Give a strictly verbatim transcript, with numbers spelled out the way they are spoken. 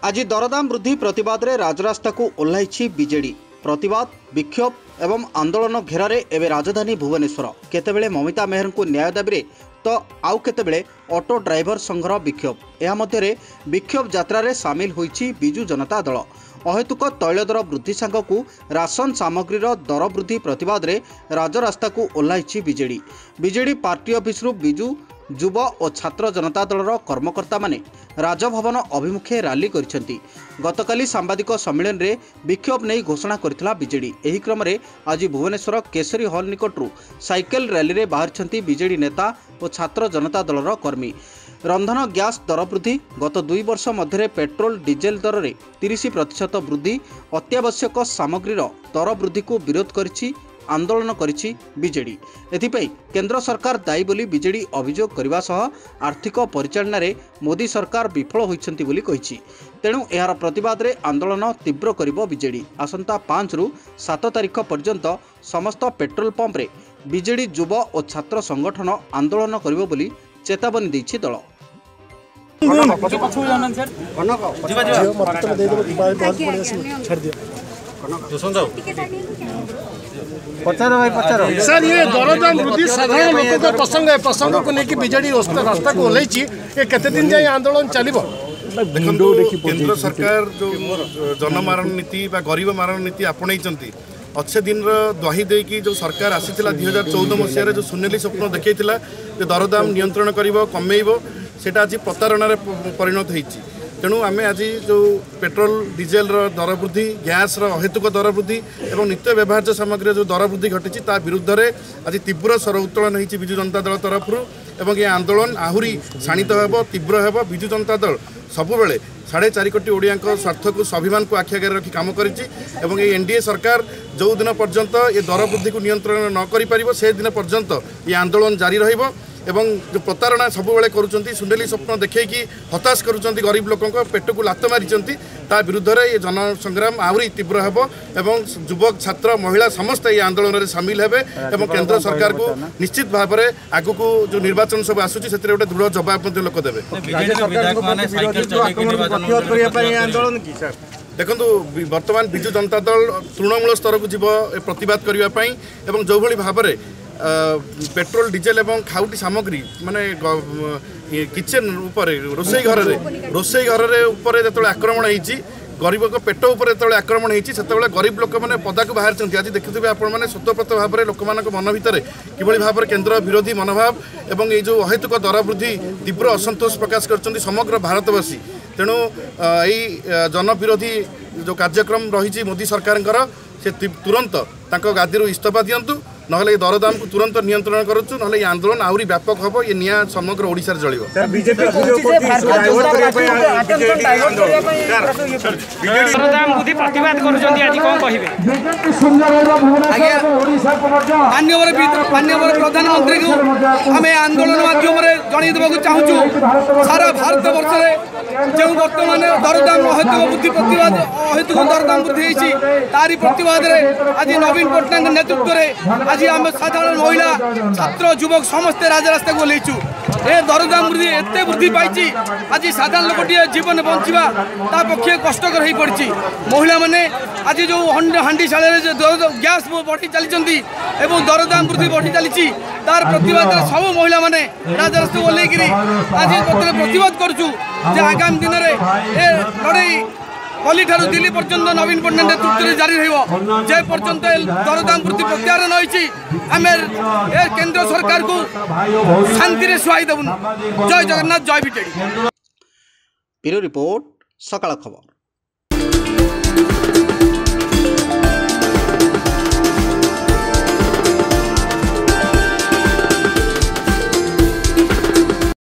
आज दरदाम वृद्धि प्रतिवाद रे राजरास्ता को ओह्लाई बीजेडी। प्रतिवाद विक्षोभ एवं आंदोलन घेरारे एवं राजधानी भुवनेश्वर। केतेबेले ममिता मेहर को न्याय दाबी तो आउ केतेबेले ऑटो ड्राइवर संघर विक्षोभ। यह मध्यरे विक्षोभ यात्रा सामिल होइछि बिजु जनता दल। अहेतुक तैल दर वृद्धि सांगकु राशन सामग्री दर वृद्धि प्रतिवाद रे राजरास्ता को ओह्लाई बीजेडी। बीजेडी पार्टी ऑफिस बिजु युवा और छात्र जनता दलर कर्मकर्ता माने राजभवन अभिमुखे रैली करिसेंती। गतकाली सांबादिक सम्मेलन रे विक्षोभ नहीं घोषणा करथिला बीजेडी। एही क्रम रे आज भुवनेश्वर केसरी हॉल निकटरू साइकेल रैली रे बाहरछंती बीजेडी नेता और छात्र जनता दलर कर्मी। रंधन गैस दर वृद्धि गत दुई वर्ष मध्य पेट्रोल डीजेल दर में तीस प्रतिशत वृद्धि अत्यावश्यक सामग्रीर दर वृद्धि को विरोध करिछि आंदोलन करिछि बीजेडी। एथिपई केंद्र सरकार दायी बोली बीजेडी अभियोग करबा सह आर्थिक परिचालना रे मोदी सरकार विफल होइछंती बोली कहिछि। तेणु एहार प्रतिवाद रे आंदोलन तीव्र करिबो बीजेडी। आसंता पाँच रु सात तारिख पर्यंत समस्त पेट्रोल पंप रे बीजेडी युवा और छात्र संगठन आंदोलन करिबो बोली चेतावनी दैछि दल। सर ये दरदाम वृद्धि साधारण लोक का प्रसंग है। प्रसंग को लेकिन बीजेडी रास्ता को ओह्लाई ये केते दिन जाए आंदोलन चलिबो। केंद्र सरकार जो जनमारण नीति बा गरीब मारण नीति आपणईचंती अच्छे दिन दही देकी जो सरकार आसीथिला दुई हजार चौदह मसीह जो सुनेली स्वप्न देखैथिला जे दरदाम नियंत्रण करिवो कमेइबो सेटा आज प्रतारणा परिणत होईची। तेणु आम आज जो पेट्रोल डीजेल दर वृद्धि गैस अहेतुक दर वृद्धि और नित्य व्यवहार्य सामग्री जो दर वृद्धि घटी ता विरुद्ध में आज तीव्र स्वर उत्तोलन होती विजु जनता दल तरफ एवं ये आंदोलन आहरी शाणित हो तीव्र हो। विजु जनता दल सबुबले साढ़े चार कोटी ओडिया स्वार्थ को स्वाभिमान को आखि आगे रखी काम कर एनडीए सरकार जो दिन पर्यंत ये दर वृद्धि को नियंत्रण न कर से दिन पर्यंत ये आंदोलन जारी रहिबो। एवं जो प्रतारणा सबुबले करुँच सुंडेली स्वप्न देखी हताश करुँच गरीब लोकों पेट को लात मारी ता विरुद्ध में ये जन संग्राम आहरी तीव्र हेब एवं युवक छात्र महिला समस्त ये आंदोलन में सामिल हेबे एवं केंद्र सरकार को निश्चित भाव में आगु को जो निर्वाचन सब आसूची से गोटे दृढ़ जवाब लोक देवे। देखो बर्तमान विजु जनता दल तृणमूल स्तर को जीव प्रतिवाद करने एवं जो भली भाव में पेट्रोल डीजेल एवं खाउटी सामग्री माने किचेन उपर रोसई घर रे रोसई घर रे ऊपर जो आक्रमण होती गरीब को पेट उपर जो आक्रमण होती से गरीब लोक मैंने पदा को बाहर आज देखुए आपने स्वतःप्रत भाव में लोक मन भितर किभली भाव में केंद्र विरोधी मनोभाव एवं ये जो अहेतुक दर वृद्धि तीव्र असंतोष प्रकाश कर समग्र भारतवासी। तेणु यही जन विरोधी जो कार्यक्रम रही मोदी सरकार से तुरंत गादी इस्तीफा दिंतु ना दरदाम को तुरंत नियंत्रण करूँ ना ये आंदोलन आहरी व्यापक हम ये निया समग्र ओडिशा चलो। दरदाम वृद्धि प्रतिवाद माननीय प्रधानमंत्री को आम आंदोलन माध्यम जन चाहूँ सारा भारत वर्ष में जो बर्तमान दरदाम अहेतुक वृद्धि प्रतिवाद अहेतुक दरदाम वृद्धि होती तारी प्रतिवाद आज नवीन पट्टनायक नेतृत्व में आज आम साधारण महिला छात्र युवक समस्ते राजरास्ता को ओह्लैचु। ए दरदाम वृद्धि एत वृद्धि पाई आज साधारण लोकटे जीवन बंचा ता पक्षे कष्टकर हो पड़ी। महिला मैंने आज जो हांडी शाल गैस बढ़ी चली दरदाम वृद्धि बढ़ी चली तार प्रतिवाद सब महिला मैंने राजरास्ता को ओह्लैक आज प्रतिवाद करुँ आगामी दिन में लड़ाई कली ठारू दिल्ली पर्यंत नवीन पट्टनायक नेतृत्व जारी रही पर्यंत दरदाम वृद्धि प्रत्याहार नहीं आम केंद्र सरकार को शांति सुहाई देवुन। जय जगन्नाथ जय बीजेडी। ब्यूरो रिपोर्ट सकाळ खबर।